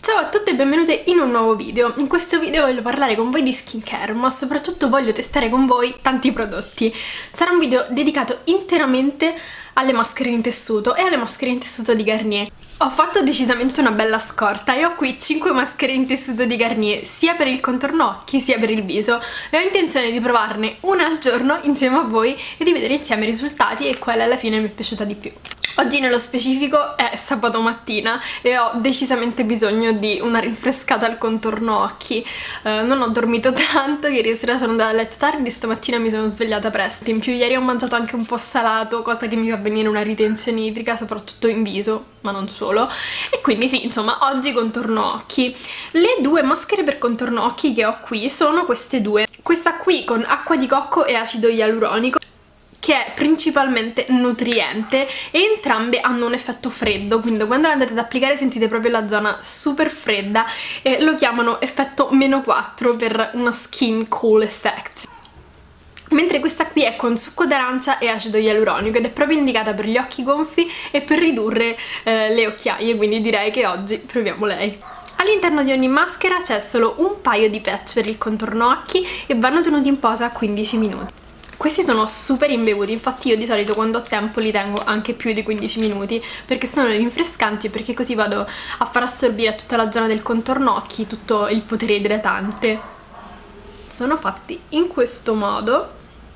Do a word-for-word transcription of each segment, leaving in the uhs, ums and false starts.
Ciao a tutte e benvenute in un nuovo video. In questo video voglio parlare con voi di skincare, ma soprattutto voglio testare con voi tanti prodotti. Sarà un video dedicato interamente alle maschere in tessuto e alle maschere in tessuto di Garnier. Ho fatto decisamente una bella scorta e ho qui cinque maschere in tessuto di Garnier, sia per il contorno occhi sia per il viso, e ho intenzione di provarne una al giorno insieme a voi e di vedere insieme i risultati e quale alla fine mi è piaciuta di più. Oggi nello specifico è sabato mattina e ho decisamente bisogno di una rinfrescata al contorno occhi. Eh, non ho dormito tanto, ieri sera sono andata a letto tardi, stamattina mi sono svegliata presto. In più ieri ho mangiato anche un po' salato, cosa che mi fa venire una ritenzione idrica, soprattutto in viso, ma non solo. E quindi sì, insomma, oggi contorno occhi. Le due maschere per contorno occhi che ho qui sono queste due. Questa qui con acqua di cocco e acido ialuronico, che è principalmente nutriente, e entrambe hanno un effetto freddo, quindi quando la andate ad applicare sentite proprio la zona super fredda e lo chiamano effetto meno quattro per una skin cool effect. Mentre questa qui è con succo d'arancia e acido ialuronico ed è proprio indicata per gli occhi gonfi e per ridurre eh, le occhiaie, quindi direi che oggi proviamo lei. All'interno di ogni maschera c'è solo un paio di patch per il contorno occhi e vanno tenuti in posa quindici minuti. Questi sono super imbevuti, infatti io di solito quando ho tempo li tengo anche più di quindici minuti perché sono rinfrescanti e perché così vado a far assorbire a tutta la zona del contorno occhi tutto il potere idratante. Sono fatti in questo modo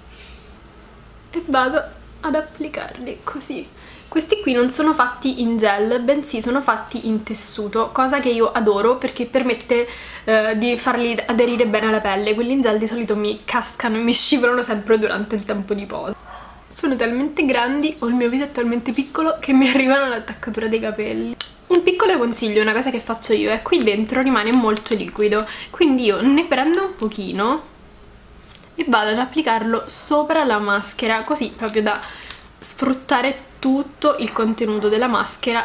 e vado ad applicarli così. Questi qui non sono fatti in gel, bensì sono fatti in tessuto, cosa che io adoro perché permette eh, di farli aderire bene alla pelle. Quelli in gel di solito mi cascano e mi scivolano sempre durante il tempo di posa. Sono talmente grandi, o il mio viso è talmente piccolo, che mi arrivano all'attaccatura dei capelli. Un piccolo consiglio, una cosa che faccio io, è qui dentro rimane molto liquido, quindi io ne prendo un pochino e vado ad applicarlo sopra la maschera, così proprio da sfruttare tutto il contenuto della maschera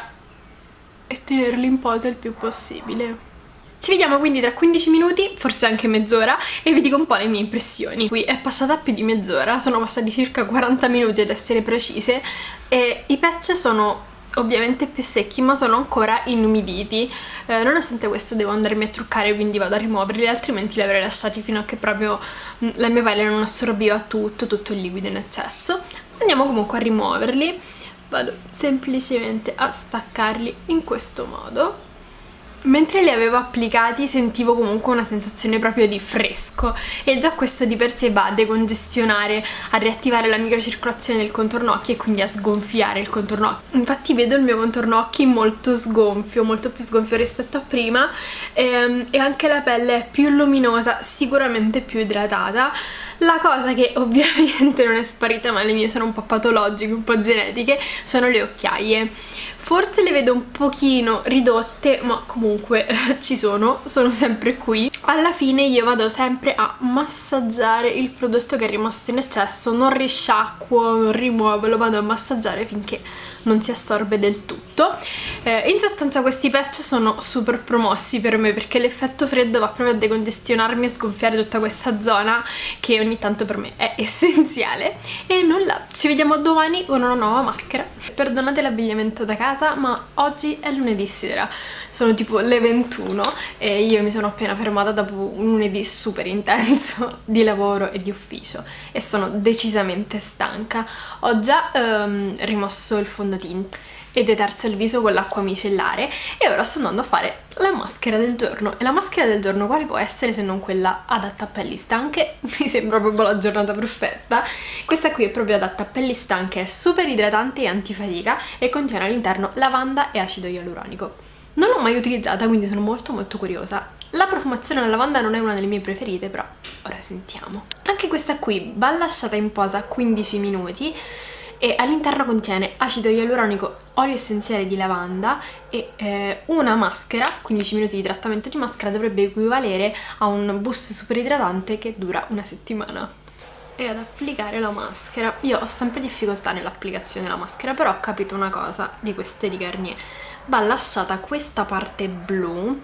e tenerli in posa il più possibile. Ci vediamo quindi tra quindici minuti, forse anche mezz'ora, e vi dico un po' le mie impressioni. Qui è passata più di mezz'ora, sono passati circa quaranta minuti ad essere precise, e i patch sono ovviamente più secchi ma sono ancora inumiditi. Eh, nonostante questo devo andarmi a truccare, quindi vado a rimuoverli, altrimenti li avrei lasciati fino a che proprio mh, la mia pelle non assorbiva tutto, tutto il liquido in eccesso. Andiamo comunque a rimuoverli, vado semplicemente a staccarli in questo modo. Mentre li avevo applicati sentivo comunque una sensazione proprio di fresco e già questo di per sé va a decongestionare, a riattivare la microcircolazione del contorno occhi e quindi a sgonfiare il contorno occhi. Infatti vedo il mio contorno occhi molto sgonfio, molto più sgonfio rispetto a prima, e, e anche la pelle è più luminosa, sicuramente più idratata. La cosa che ovviamente non è sparita, ma le mie sono un po' patologiche, un po' genetiche, sono le occhiaie. Forse le vedo un pochino ridotte, ma comunque eh, ci sono, sono sempre qui. Alla fine io vado sempre a massaggiare il prodotto che è rimasto in eccesso, non risciacquo, non rimuovo, lo vado a massaggiare finché non si assorbe del tutto. Eh, in sostanza questi patch sono super promossi per me perché l'effetto freddo va proprio a decongestionarmi e sgonfiare tutta questa zona che ogni tanto per me è essenziale. E nulla, ci vediamo domani con una nuova maschera. Perdonate l'abbigliamento da casa, ma oggi è lunedì sera, sono tipo le ventuno e io mi sono appena fermata dopo un lunedì super intenso di lavoro e di ufficio e sono decisamente stanca. Ho già um, rimosso il fondotinta e deterso il viso con l'acqua micellare e ora sto andando a fare la maschera del giorno. E la maschera del giorno quale può essere se non quella adatta a pelli stanche? Mi sembra proprio la giornata perfetta. Questa qui è proprio adatta a pelli stanche, è super idratante e antifatica e contiene all'interno lavanda e acido ialuronico. Non l'ho mai utilizzata, quindi sono molto molto curiosa. La profumazione alla lavanda non è una delle mie preferite, però ora sentiamo. Anche questa qui va lasciata in posa quindici minuti e all'interno contiene acido ialuronico, olio essenziale di lavanda e eh, una maschera. Quindici minuti di trattamento di maschera dovrebbe equivalere a un boost super idratante che dura una settimana. E ad applicare la maschera, io ho sempre difficoltà nell'applicazione della maschera, però ho capito una cosa di queste di Garnier: va lasciata questa parte blu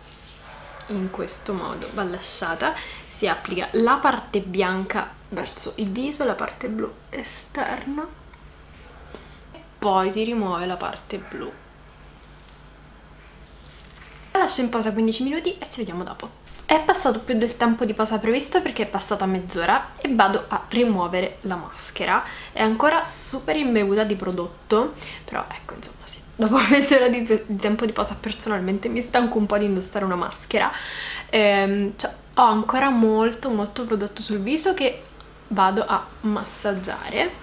in questo modo, va lasciata, si applica la parte bianca verso il viso, la parte blu esterna e poi si rimuove la parte blu. La lascio in pausa quindici minuti e ci vediamo dopo. È passato più del tempo di pausa previsto perché è passata mezz'ora e vado a rimuovere la maschera. È ancora super imbevuta di prodotto, però ecco, insomma, sì. Dopo mezz'ora di, di tempo di pausa personalmente mi stanco un po' di indossare una maschera. Ehm, cioè, ho ancora molto molto prodotto sul viso che vado a massaggiare.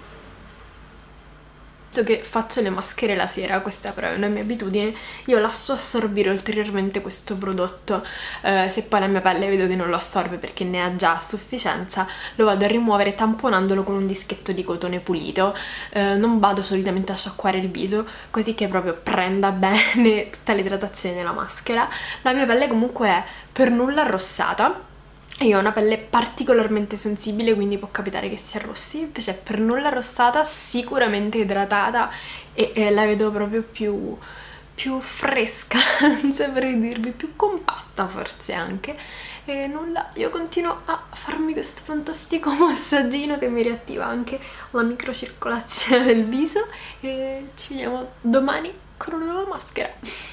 Che faccio le maschere la sera, questa però è una mia abitudine, io lascio assorbire ulteriormente questo prodotto, eh, se poi la mia pelle vedo che non lo assorbe perché ne ha già a sufficienza, lo vado a rimuovere tamponandolo con un dischetto di cotone pulito. Eh, non vado solitamente a sciacquare il viso, così che proprio prenda bene tutta l'idratazione della maschera. La mia pelle comunque è per nulla arrossata. Io ho una pelle particolarmente sensibile, quindi può capitare che si arrossi, invece è per nulla arrossata, sicuramente idratata e, e la vedo proprio più, più fresca, non saprei dirvi, più compatta forse anche. E nulla, io continuo a farmi questo fantastico massaggino che mi riattiva anche la microcircolazione del viso e ci vediamo domani con una nuova maschera.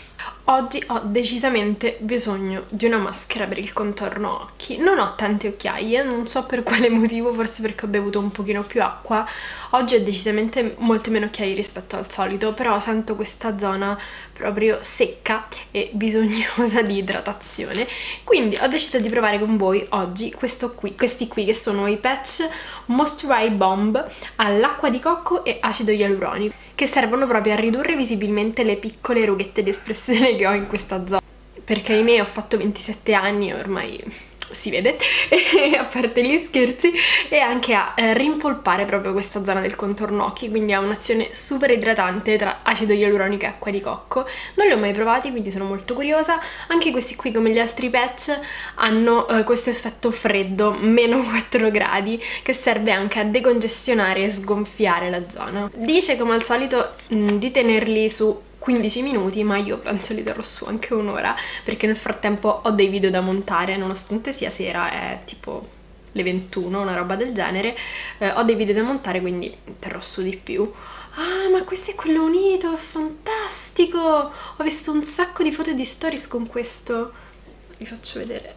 Oggi ho decisamente bisogno di una maschera per il contorno occhi. Non ho tante occhiaie, non so per quale motivo, forse perché ho bevuto un pochino più acqua. Oggi ho decisamente molte meno occhiaie rispetto al solito, però sento questa zona proprio secca e bisognosa di idratazione. Quindi ho deciso di provare con voi oggi questo qui, questi qui che sono i patch Moisture Bomb all'acqua di cocco e acido ialuronico, che servono proprio a ridurre visibilmente le piccole rughette di espressione che ho in questa zona, perché ahimè ho fatto ventisette anni e ormai si vede, e a parte gli scherzi, e anche a eh, rimpolpare proprio questa zona del contorno occhi, quindi ha un'azione super idratante tra acido ialuronico e acqua di cocco. Non li ho mai provati, quindi sono molto curiosa. Anche questi qui, come gli altri patch, hanno eh, questo effetto freddo, meno quattro gradi, che serve anche a decongestionare e sgonfiare la zona. Dice come al solito mh, di tenerli su quindici minuti, ma io penso li terrò su anche un'ora, perché nel frattempo ho dei video da montare, nonostante sia sera, è tipo le ventuno, una roba del genere, eh, ho dei video da montare, quindi terrò su di più. Ah, ma questo è quello unito, è fantastico! Ho visto un sacco di foto e di stories con questo, vi faccio vedere.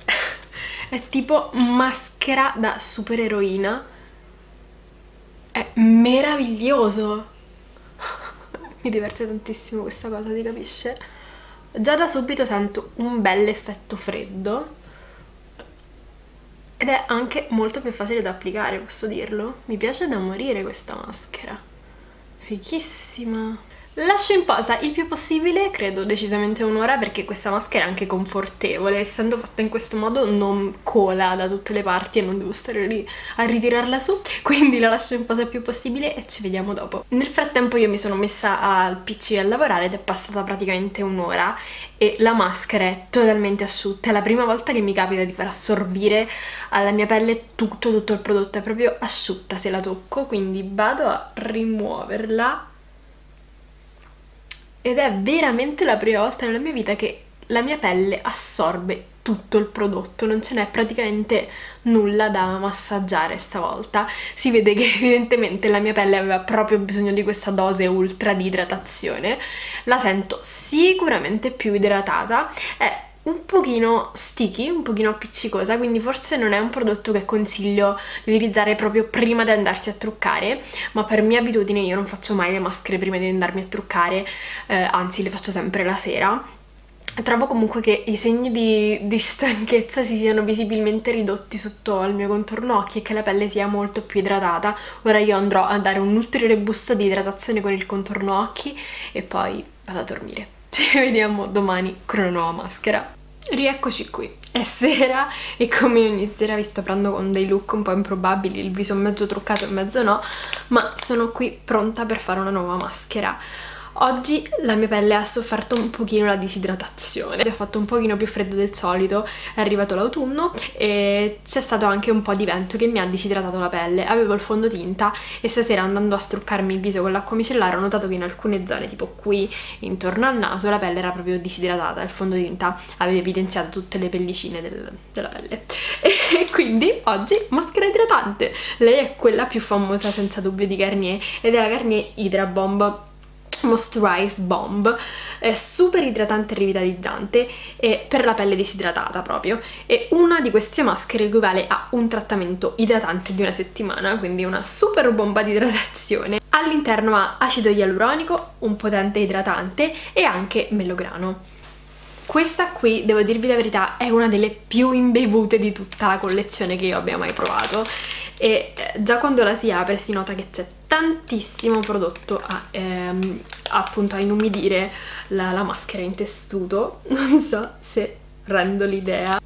È tipo maschera da supereroina, è meraviglioso! Mi diverte tantissimo questa cosa, ti capisce? Già da subito sento un bel effetto freddo ed è anche molto più facile da applicare, posso dirlo? Mi piace da morire questa maschera, fighissima! Lascio in posa il più possibile, credo decisamente un'ora, perché questa maschera è anche confortevole, essendo fatta in questo modo non cola da tutte le parti e non devo stare lì a ritirarla su, quindi la lascio in posa il più possibile e ci vediamo dopo. Nel frattempo io mi sono messa al P C a lavorare ed è passata praticamente un'ora e la maschera è totalmente asciutta. È la prima volta che mi capita di far assorbire alla mia pelle tutto, tutto il prodotto, è proprio asciutta se la tocco, quindi vado a rimuoverla. Ed è veramente la prima volta nella mia vita che la mia pelle assorbe tutto il prodotto, non ce n'è praticamente nulla da massaggiare stavolta. Si vede che evidentemente la mia pelle aveva proprio bisogno di questa dose ultra di idratazione. La sento sicuramente più idratata, è un pochino sticky, un pochino appiccicosa, quindi forse non è un prodotto che consiglio di utilizzare proprio prima di andarsi a truccare, ma per mia abitudine io non faccio mai le maschere prima di andarmi a truccare, eh, anzi le faccio sempre la sera. Trovo comunque che i segni di, di stanchezza si siano visibilmente ridotti sotto al mio contorno occhi e che la pelle sia molto più idratata. Ora io andrò a dare un ulteriore boost di idratazione con il contorno occhi e poi vado a dormire. Ci vediamo domani con una nuova maschera. Rieccoci qui, è sera e come ogni sera vi sto prendendo con dei look un po' improbabili, il viso mezzo truccato e mezzo no, ma sono qui pronta per fare una nuova maschera. Oggi la mia pelle ha sofferto un pochino la disidratazione, ha fatto un pochino più freddo del solito, è arrivato l'autunno e c'è stato anche un po' di vento che mi ha disidratato la pelle. Avevo il fondotinta e stasera andando a struccarmi il viso con l'acqua micellare ho notato che in alcune zone, tipo qui intorno al naso, la pelle era proprio disidratata, il fondotinta aveva evidenziato tutte le pellicine del, della pelle. E quindi oggi maschera idratante, lei è quella più famosa senza dubbio di Garnier ed è la Garnier Hydra Bomb Moisturize Bomb, è super idratante e rivitalizzante e per la pelle disidratata proprio, e una di queste maschere equivale a un trattamento idratante di una settimana, quindi una super bomba di idratazione. All'interno ha acido ialuronico, un potente idratante e anche melograno. Questa qui, devo dirvi la verità, è una delle più imbevute di tutta la collezione che io abbia mai provato, e già quando la si apre si nota che c'è tantissimo prodotto a, ehm, appunto a inumidire la, la maschera in tessuto. Non so se rendo l'idea.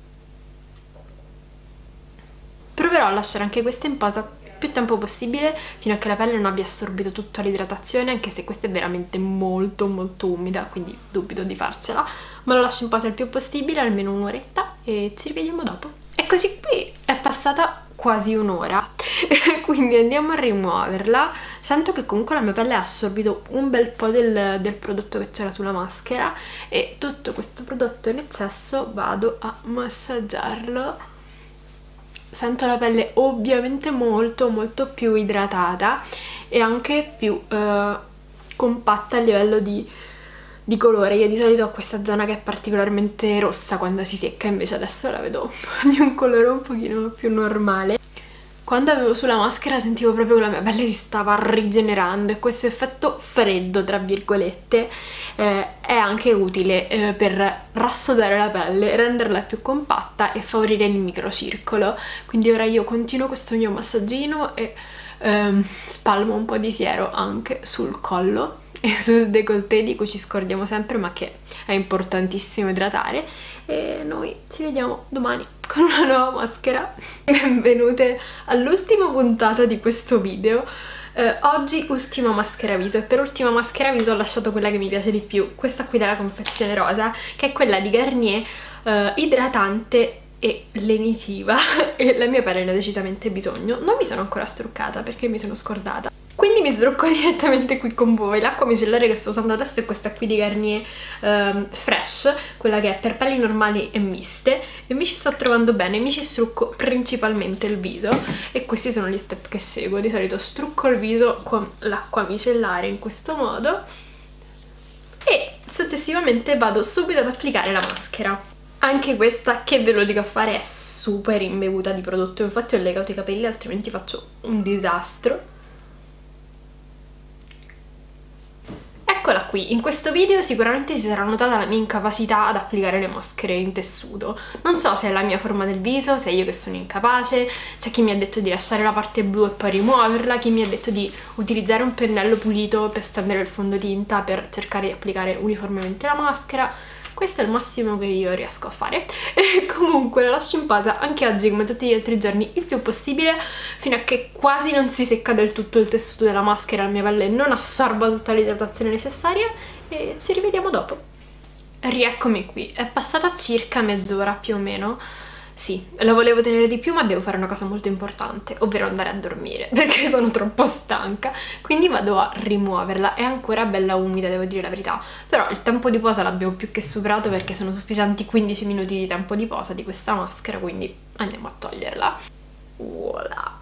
Proverò a lasciare anche questa in posa più tempo possibile, fino a che la pelle non abbia assorbito tutta l'idratazione, anche se questa è veramente molto molto umida, quindi dubito di farcela, ma lo lascio in posa il più possibile, almeno un'oretta, e ci rivediamo dopo. Eccoci qui, è passata quasi un'ora, quindi andiamo a rimuoverla. Sento che comunque la mia pelle ha assorbito un bel po' del, del prodotto che c'era sulla maschera, e tutto questo prodotto in eccesso vado a massaggiarlo. Sento la pelle ovviamente molto molto più idratata e anche più eh, compatta a livello di, di colore. Io di solito ho questa zona che è particolarmente rossa quando si secca, invece adesso la vedo di un colore un pochino più normale. Quando avevo sulla maschera sentivo proprio che la mia pelle si stava rigenerando, e questo effetto freddo, tra virgolette, eh, è anche utile eh, per rassodare la pelle, renderla più compatta e favorire il microcircolo. Quindi ora io continuo questo mio massaggino e ehm, spalmo un po' di siero anche sul collo e sul décolleté, di cui ci scordiamo sempre ma che è importantissimo idratare. E noi ci vediamo domani con una nuova maschera. Benvenute all'ultima puntata di questo video. Eh, oggi ultima maschera viso, e per ultima maschera viso ho lasciato quella che mi piace di più, questa qui della confezione rosa, che è quella di Garnier, eh, idratante e lenitiva, e la mia pelle ne ha decisamente bisogno. Non mi sono ancora struccata perché mi sono scordata, quindi mi strucco direttamente qui con voi. L'acqua micellare che sto usando adesso è questa qui di Garnier um, Fresh, quella che è per pelli normali e miste, e mi ci sto trovando bene. Mi ci strucco principalmente il viso, e questi sono gli step che seguo. Di solito strucco il viso con l'acqua micellare in questo modo, e successivamente vado subito ad applicare la maschera. Anche questa, che ve lo dico a fare, è super imbevuta di prodotto, infatti ho legato i capelli altrimenti faccio un disastro. Eccola qui, in questo video sicuramente si sarà notata la mia incapacità ad applicare le maschere in tessuto. Non so se è la mia forma del viso, se è io che sono incapace, c'è chi mi ha detto di lasciare la parte blu e poi rimuoverla, chi mi ha detto di utilizzare un pennello pulito per stendere il fondotinta per cercare di applicare uniformemente la maschera. Questo è il massimo che io riesco a fare, e comunque la lascio in posa anche oggi come tutti gli altri giorni il più possibile, fino a che quasi non si secca del tutto il tessuto della maschera, la mia pelle non assorba tutta l'idratazione necessaria, e ci rivediamo dopo. Rieccomi qui, è passata circa mezz'ora più o meno. Sì, la volevo tenere di più, ma devo fare una cosa molto importante, ovvero andare a dormire, perché sono troppo stanca, quindi vado a rimuoverla. È ancora bella umida, devo dire la verità, però il tempo di posa l'abbiamo più che superato, perché sono sufficienti quindici minuti di tempo di posa di questa maschera, quindi andiamo a toglierla. Voilà.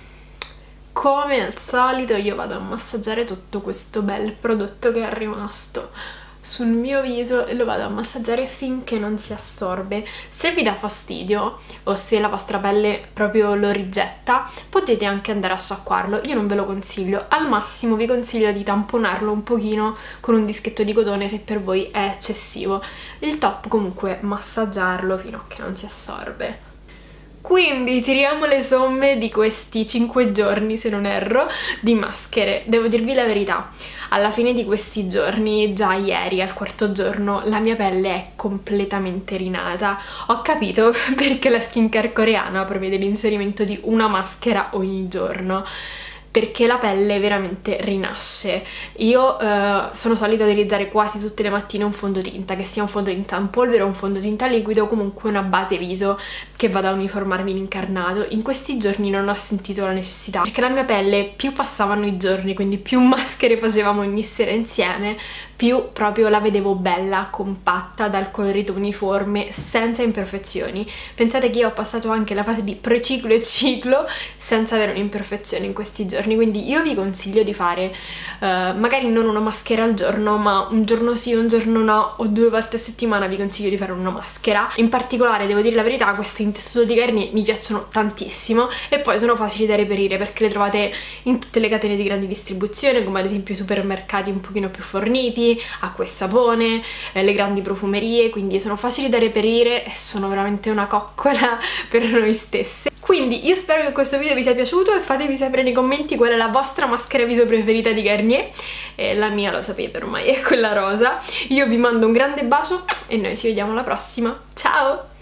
Come al solito io vado a massaggiare tutto questo bel prodotto che è rimasto sul mio viso, e lo vado a massaggiare finché non si assorbe. Se vi dà fastidio o se la vostra pelle proprio lo rigetta, potete anche andare a sciacquarlo. Io non ve lo consiglio, al massimo vi consiglio di tamponarlo un pochino con un dischetto di cotone se per voi è eccessivo. Il top comunque è massaggiarlo fino a che non si assorbe. Quindi tiriamo le somme di questi cinque giorni, se non erro, di maschere. Devo dirvi la verità, alla fine di questi giorni, già ieri al quarto giorno, la mia pelle è completamente rinata. Ho capito perché la skincare coreana prevede l'inserimento di una maschera ogni giorno, perché la pelle veramente rinasce. Io eh, sono solita utilizzare quasi tutte le mattine un fondotinta, che sia un fondotinta in polvere o un fondotinta liquido, o comunque una base viso che vada a uniformarmi l'incarnato. In questi giorni non ho sentito la necessità, perché la mia pelle, più passavano i giorni, quindi più maschere facevamo ogni sera insieme, più proprio la vedevo bella, compatta, dal colorito uniforme, senza imperfezioni. Pensate che io ho passato anche la fase di preciclo e ciclo senza avere un'imperfezione in questi giorni, quindi io vi consiglio di fare uh, magari non una maschera al giorno, ma un giorno sì, un giorno no, o due volte a settimana vi consiglio di fare una maschera. In particolare, devo dire la verità, queste in tessuto di Garnier mi piacciono tantissimo e poi sono facili da reperire perché le trovate in tutte le catene di grande distribuzione, come ad esempio i supermercati un pochino più forniti, acqua e sapone, eh, le grandi profumerie, quindi sono facili da reperire e sono veramente una coccola per noi stesse. Quindi io spero che questo video vi sia piaciuto e fatevi sapere nei commenti qual è la vostra maschera viso preferita di Garnier. E la mia lo sapete ormai, è quella rosa. Io vi mando un grande bacio e noi ci vediamo alla prossima. Ciao!